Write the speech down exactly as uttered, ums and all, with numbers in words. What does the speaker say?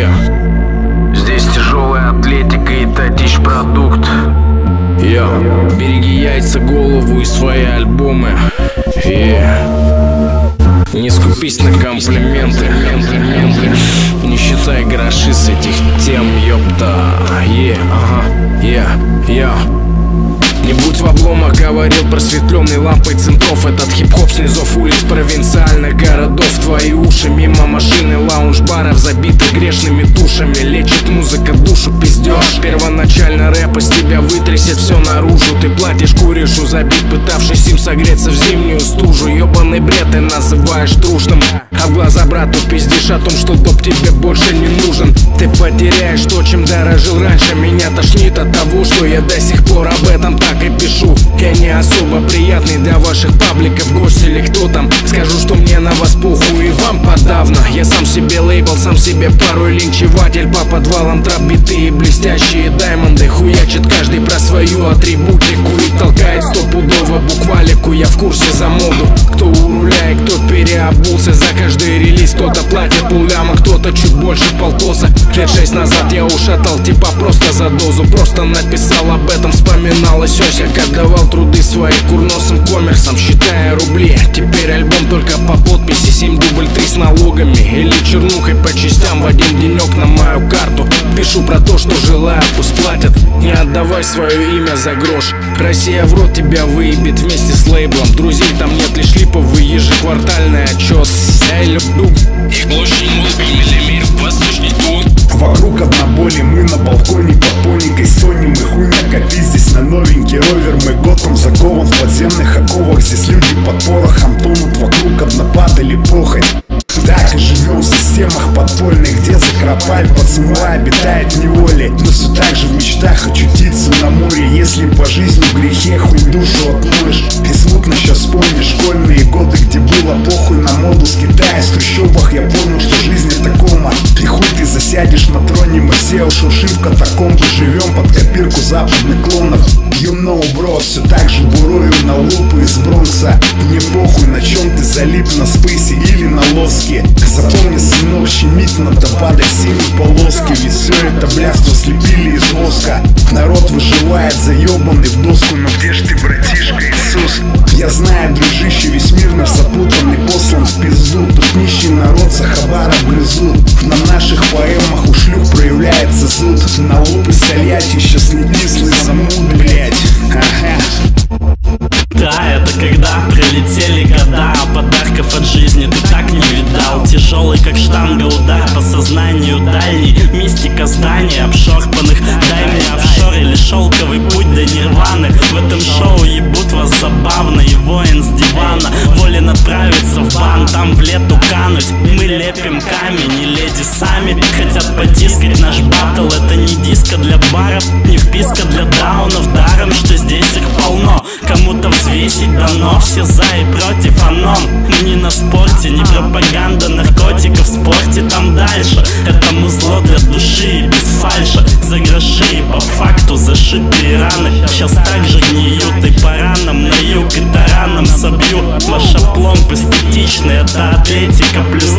yeah. Здесь тяжелая атлетика и татищ продукт. Yeah. Береги яйца, голову и свои альбомы. Yeah. Не скупись на комплименты, не считай гроши с этих тем, ёпта. Yeah, ага, yeah, yeah. Не будь в обломах, говорил просветленный лампой центров. Этот хип-хоп снизов улиц провинциальных городов. Твои уши мимо машины, лаунж-баров, забиты грешными душами. Лечит музыка душу, пиздёж. Первоначально рэп из тебя вытрясет все наружу. Ты платишь, куришь у забит, пытавшись им согреться в зимнюю стужу. Ёбаный бред ты называешь трушным, а в глаза брату пиздишь о том, что доп тебе больше не нужен. Ты потеряешь то, чем дорожил раньше. Меня тошнит от того, что я до сих пор об этом так и пишу. Я не особо приятный для ваших пабликов гость или кто там. Скажу, что мне на вас похуй и вам подавно. Я сам себе лейбл, сам себе порой линчеватель. По подвалам трап-биты и блестящие даймонды. Хуячит каждый про свою атрибутику и толкает стопудово буквалику. Я в курсе за моду, кто у руля и кто переобулся. За каждый релиз кто-то платит полляма, кто-то чуть больше полтоса. Лет шесть назад я ушатал типа просто за дозу. Просто написал об этом, вспоминалось Осик. Отдавал труды свои курносым коммерсам, считая рубли. Теперь альбом только по подписи, семь дубль три с налогами. Или чернухой по частям в один денек на мою карту. Пишу про то, что желаю, пусть платят. Не отдавай свое имя за грош. Россия в рот тебя выебет вместе с лейблом. Друзей там нет, лишь липовый ежеквартальный отчет. Я люблю их площадь, миллиметр, восточный тон. Вокруг одноболи, мы на балконе под поникой стонем. И хуй накопи здесь на новенький ровер. Мы готом закован в подземных оковах. Здесь люди под порохом тонут, вокруг однопад или похоть. Так и живем в системах подпольных, где закропаль пацанва обитает в неволе. Но все так же в мечтах очутиться на море. Если по жизни в грехе хуй душу отмоешь. И смутно сейчас вспомнишь школьные годы, где было похуй на моду с Китая. В трущобах я понял, что жизнь это кома. И хуй ты засядешь на троне, мы все ушуршим в катакомбы. Живем под копирку западных клонов. You know, bro, все так же бурою на лупы из Бронкса. Мне похуй, на чем ты залип, на спейсе или на лоске. Запомни, сынок, щемить надо падать синей полоски. Ведь все это блядство слепили из воска. Народ выживает заебанный в доску. Но где ж ты, братишка Иисус? Я знаю, дружище, весь мир наш запутанный, послан в пизду. Тут нищий народ за хабаром грызут. На наших поэмах у шлюх проявляется зуд. На лоб из Тольятти сейчас не кислый замут, блядь. Ага. Да, это когда пролетели года, а подарков от жизни ты так не видал. Тяжелый как штанга удар по сознанию дальний. Мистика зданий обшорпанных. Дай мне офшор или шелковый путь до нирваны. В этом шоу ебут вас забавно. И воин с дивана волен отправиться в бан, там в лету кануть. Мы лепим камень, и леди сами хотят потискать наш баттл. Это не диско для баров, не вписка для даунов. Даром, что здесь их полно. Кому-то взвесить дано, все за и против оном. Мы не на спорте, не пропаганда наркотиков в спорте там дальше. Это музло для души без фальша. За гроши и по факту зашитые раны сейчас так же гниют. И по ранам на юг, и тараном собью. Ваш опломб эстетичный, это атлетика плюс